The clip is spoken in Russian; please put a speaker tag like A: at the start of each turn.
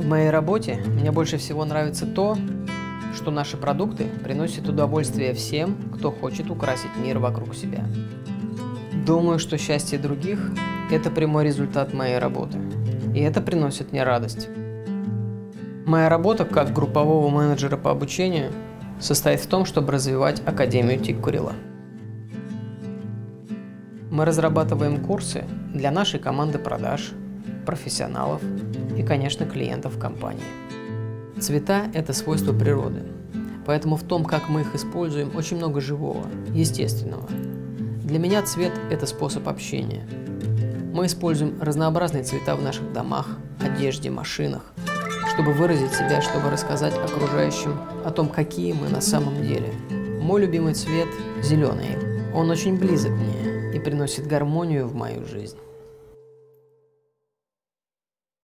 A: моей работе мне больше всего нравится то, что наши продукты приносят удовольствие всем, кто хочет украсить мир вокруг себя. Думаю, что счастье других – это прямой результат моей работы, и это приносит мне радость. Моя работа как группового менеджера по обучению состоит в том, чтобы развивать Академию Тиккурила. Мы разрабатываем курсы для нашей команды продаж, профессионалов и, конечно, клиентов компании. Цвета – это свойство природы, поэтому в том, как мы их используем, очень много живого, естественного. Для меня цвет – это способ общения. Мы используем разнообразные цвета в наших домах, одежде, машинах, чтобы выразить себя, чтобы рассказать окружающим о том, какие мы на самом деле. Мой любимый цвет – зеленый. Он очень близок мне и приносит гармонию в мою жизнь.